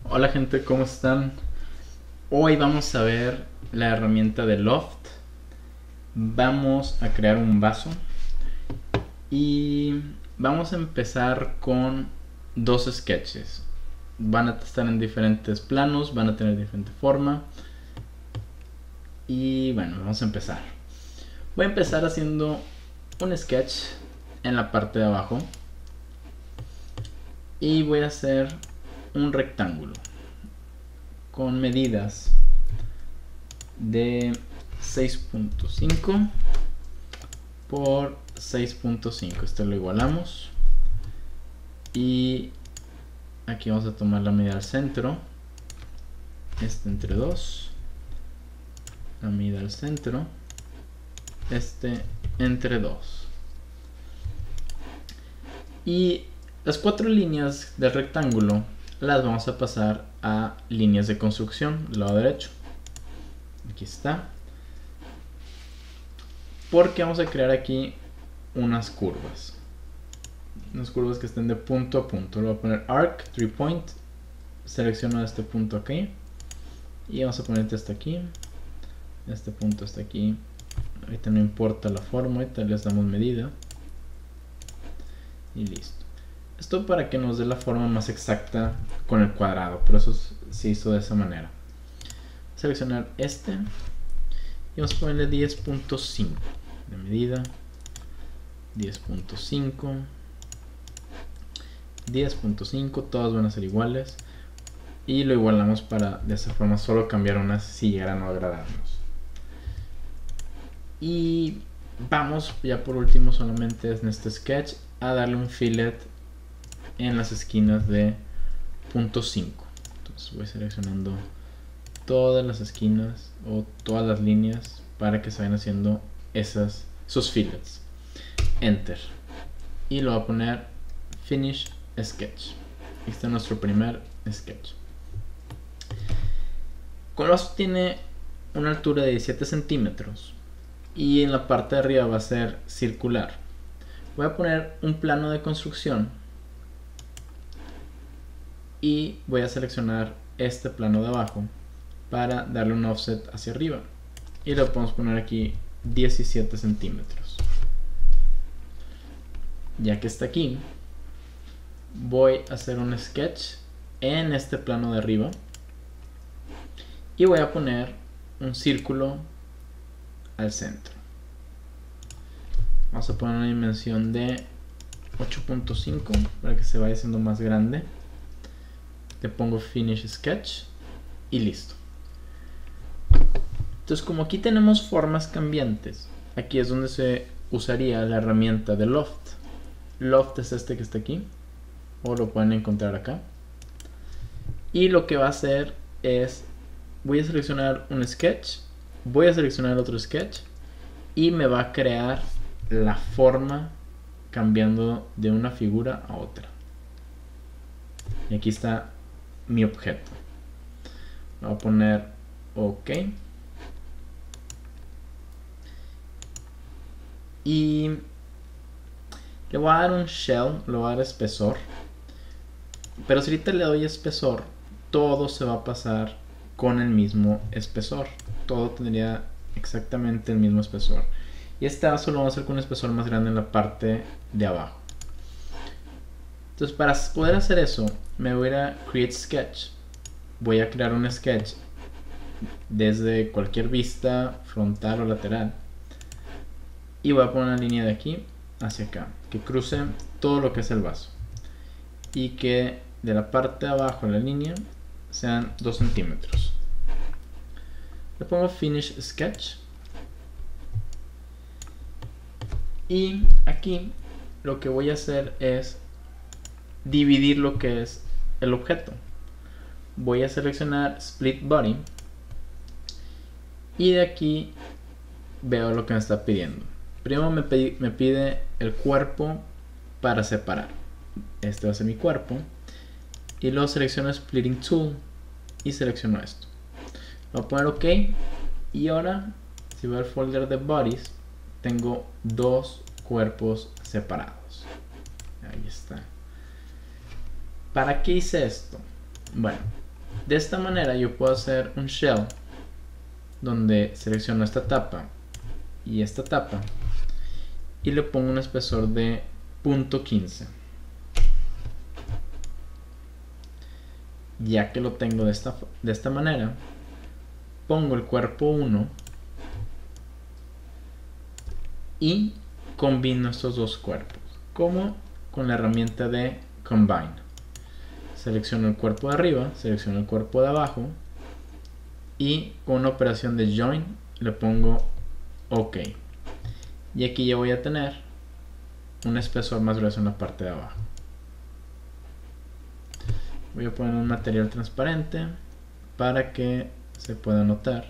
Hola gente, ¿cómo están? Hoy vamos a ver la herramienta de Loft. Vamos a crear un vaso y vamos a empezar con dos sketches. Van a estar en diferentes planos, van a tener diferente forma. Y bueno, vamos a empezar. Voy a empezar haciendo un sketch en la parte de abajo y voy a hacer un rectángulo con medidas de 6.5 por 6.5. Esto lo igualamos y aquí vamos a tomar la medida al centro, este entre 2, la medida al centro, este entre 2, y las cuatro líneas del rectángulo las vamos a pasar a líneas de construcción del lado derecho. Aquí está, porque vamos a crear aquí unas curvas que estén de punto a punto. Le voy a poner arc 3 point, selecciono este punto aquí y vamos a poner hasta aquí, este punto hasta aquí. Ahorita no importa la forma, ahorita les damos medida y listo. Esto para que nos dé la forma más exacta con el cuadrado, por eso se hizo de esa manera. Seleccionar este y vamos a ponerle 10.5 de medida, 10.5, 10.5, todas van a ser iguales y lo igualamos para de esa forma solo cambiar unas si llegara a no agradarnos. Y vamos ya por último solamente en este sketch a darle un fillet en las esquinas de punto 5. Entonces voy seleccionando todas las esquinas o todas las líneas para que se vayan haciendo esos fillets. Enter y lo voy a poner finish sketch. Este es nuestro primer sketch. Con esto tiene una altura de 17 centímetros y en la parte de arriba va a ser circular. Voy a poner un plano de construcción y voy a seleccionar este plano de abajo para darle un offset hacia arriba y le podemos poner aquí 17 centímetros. Ya que está aquí, voy a hacer un sketch en este plano de arriba y voy a poner un círculo al centro. Vamos a poner una dimensión de 8.5 para que se vaya haciendo más grande. Le pongo finish sketch y listo. Entonces, como aquí tenemos formas cambiantes, aquí es donde se usaría la herramienta de Loft. Loft es este que está aquí, o lo pueden encontrar acá. Y lo que va a hacer es, voy a seleccionar un sketch, voy a seleccionar otro sketch y me va a crear la forma cambiando de una figura a otra. Y aquí está mi objeto. Voy a poner OK. Y le voy a dar un shell, le voy a dar espesor. Pero si ahorita le doy espesor, todo se va a pasar con el mismo espesor. Todo tendría exactamente el mismo espesor. Y este vaso lo vamos a hacer con un espesor más grande en la parte de abajo. Entonces, para poder hacer eso, me voy a ir a Create Sketch. Voy a crear un sketch desde cualquier vista, frontal o lateral. Y voy a poner una línea de aquí hacia acá, que cruce todo lo que es el vaso. Y que de la parte de abajo de la línea sean 2 centímetros. Le pongo Finish Sketch. Y aquí lo que voy a hacer es dividir lo que es el objeto. Voy a seleccionar Split Body. Y de aquí veo lo que me está pidiendo. Primero me pide el cuerpo para separar. Este va a ser mi cuerpo. Y luego selecciono Splitting Tool y selecciono esto. Voy a poner OK. Y ahora, si veo el folder de Bodies, tengo dos cuerpos separados. Ahí está. ¿Para qué hice esto? Bueno, De esta manera yo puedo hacer un shell donde selecciono esta tapa y esta tapa y le pongo un espesor de 0.15. Ya que lo tengo de esta manera, pongo el cuerpo 1 y combino estos dos cuerpos, como con la herramienta de Combine. Selecciono el cuerpo de arriba, selecciono el cuerpo de abajo y con una operación de Join le pongo OK. Y aquí ya voy a tener un espesor más grueso en la parte de abajo. Voy a poner un material transparente para que se pueda notar.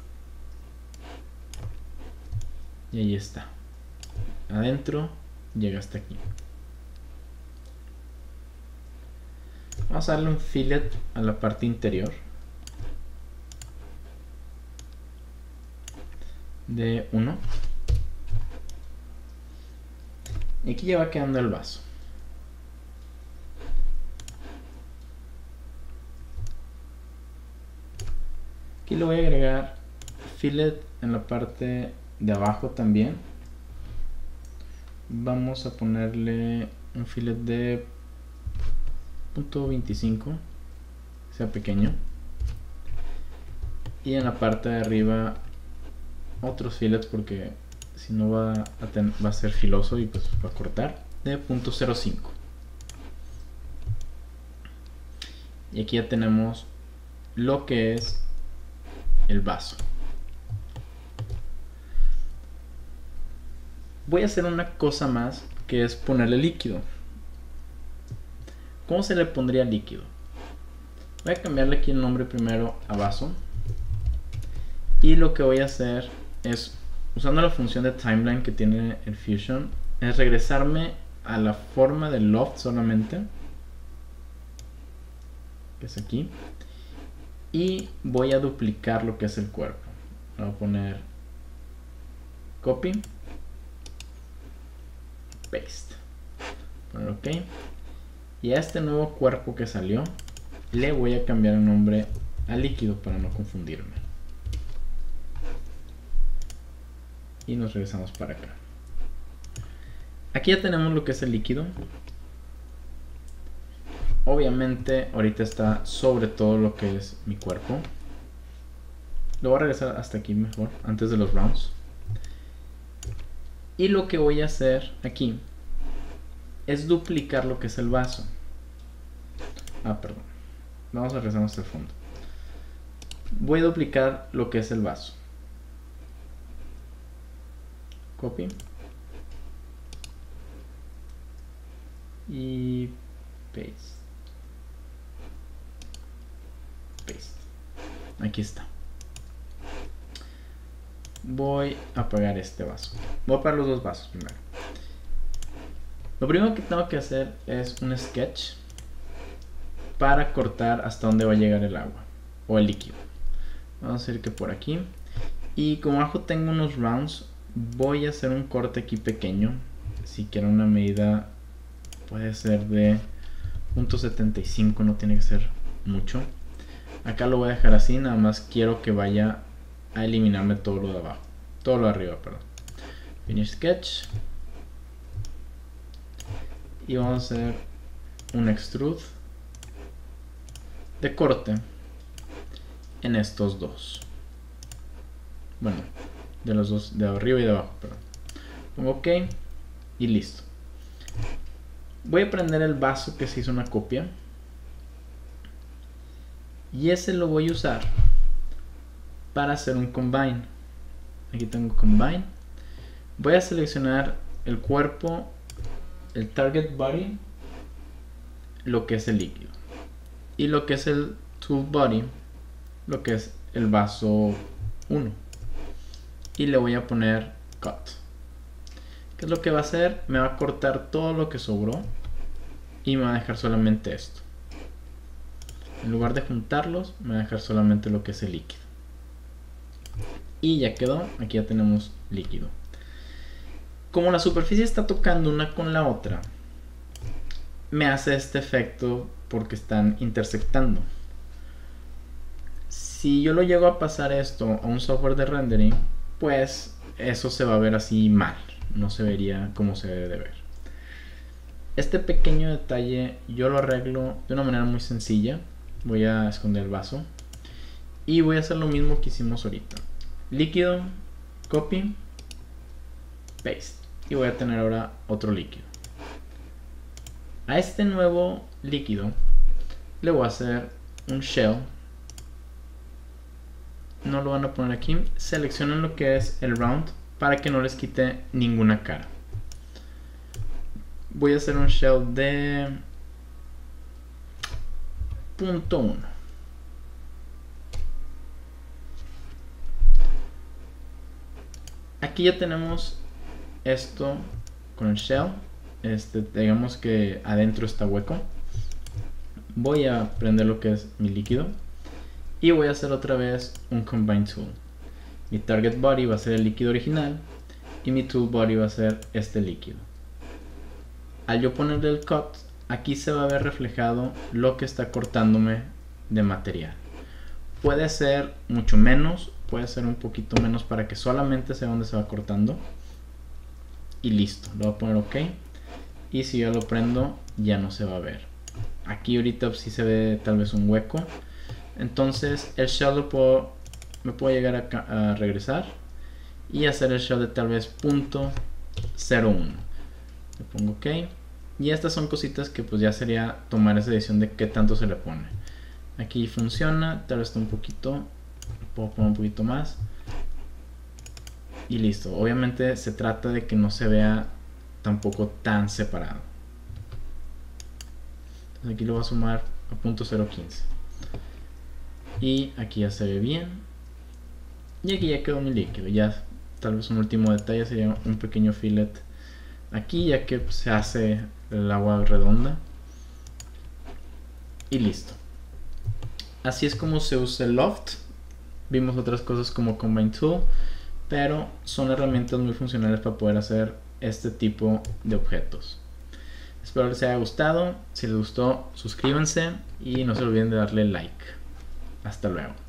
Y ahí está. Adentro llega hasta aquí. Vamos a darle un fillet a la parte interior de 1. Y aquí ya va quedando el vaso. Aquí le voy a agregar fillet en la parte de abajo también. Vamos a ponerle un fillet de 0.25, sea pequeño. Y en la parte de arriba otros fillets, porque si no va a ser filoso y pues va a cortar, de 0.05. Y aquí ya tenemos lo que es el vaso. Voy a hacer una cosa más, que es ponerle líquido. ¿Cómo se le pondría líquido? Voy a cambiarle aquí el nombre primero a vaso. Y lo que voy a hacer es, usando la función de timeline que tiene el Fusion, es regresarme a la forma del loft solamente, que es aquí, y voy a duplicar lo que es el cuerpo. Voy a poner copy, paste, poner ok, y a este nuevo cuerpo que salió le voy a cambiar el nombre a líquido para no confundirme. Y nos regresamos para acá. Aquí ya tenemos lo que es el líquido. Obviamente ahorita está sobre todo lo que es mi cuerpo. Lo voy a regresar hasta aquí mejor, antes de los rounds. Y lo que voy a hacer aquí es duplicar lo que es el vaso. Perdón. Vamos a regresar hasta el fondo. Voy a duplicar lo que es el vaso. Copy. Y paste. Aquí está. Voy a apagar este vaso. Voy a apagar los dos vasos primero. Lo primero que tengo que hacer es un sketch para cortar hasta donde va a llegar el agua o el líquido. Vamos a decir que por aquí. Y como abajo tengo unos rounds, voy a hacer un corte aquí pequeño. Si quiero una medida, puede ser de 0.75, no tiene que ser mucho. Acá lo voy a dejar así, nada más quiero que vaya a eliminarme todo lo de abajo, todo lo de arriba, perdón. Finish sketch. Y vamos a hacer un extrude de corte en estos dos. Bueno, de los dos, de arriba y de abajo, perdón. Pongo OK y listo. Voy a prender el vaso que se hizo una copia. Y ese lo voy a usar para hacer un combine. Aquí tengo combine. Voy a seleccionar el cuerpo, el target body, lo que es el líquido, y lo que es el tool body, lo que es el vaso 1. Y le voy a poner cut. ¿Qué es lo que va a hacer? Me va a cortar todo lo que sobró y me va a dejar solamente esto. En lugar de juntarlos, me va a dejar solamente lo que es el líquido. Y ya quedó. Aquí ya tenemos líquido. Como la superficie está tocando una con la otra, me hace este efecto porque están intersectando. Si yo lo llego a pasar esto a un software de rendering, pues eso se va a ver así mal, no se vería como se debe de ver. Este pequeño detalle yo lo arreglo de una manera muy sencilla. Voy a esconder el vaso y voy a hacer lo mismo que hicimos ahorita. Líquido, copy, paste, y voy a tener ahora otro líquido. A este nuevo líquido le voy a hacer un shell. No lo van a poner aquí. Seleccionen lo que es el round para que no les quite ninguna cara. Voy a hacer un shell de 0.1. Aquí ya tenemos esto con el shell. Digamos que adentro está hueco. Voy a prender lo que es mi líquido y voy a hacer otra vez un combine tool. Mi target body va a ser el líquido original y mi tool body va a ser este líquido. Al yo ponerle el cut, aquí se va a ver reflejado lo que está cortándome de material. Puede ser mucho menos, puede ser un poquito menos para que solamente sea donde se va cortando. Y listo, le voy a poner OK. Y si yo lo prendo, ya no se va a ver. Aquí ahorita sí se ve tal vez un hueco. Entonces el shell me puedo llegar a regresar y hacer el shell de tal vez 0.01. Le pongo OK. Y estas son cositas que pues ya sería tomar esa decisión de qué tanto se le pone. Aquí funciona, tal vez está un poquito, puedo poner un poquito más. Y listo. Obviamente se trata de que no se vea tampoco tan separado. Entonces aquí lo voy a sumar a 0.015. Y aquí ya se ve bien. Y aquí ya quedó mi líquido. Ya tal vez un último detalle sería un pequeño fillet aquí, ya que se hace el agua redonda. Y listo. Así es como se usa el Loft. Vimos otras cosas como Combine Tool, pero son herramientas muy funcionales para poder hacer este tipo de objetos. Espero les haya gustado. Si les gustó, suscríbanse y no se olviden de darle like. Hasta luego.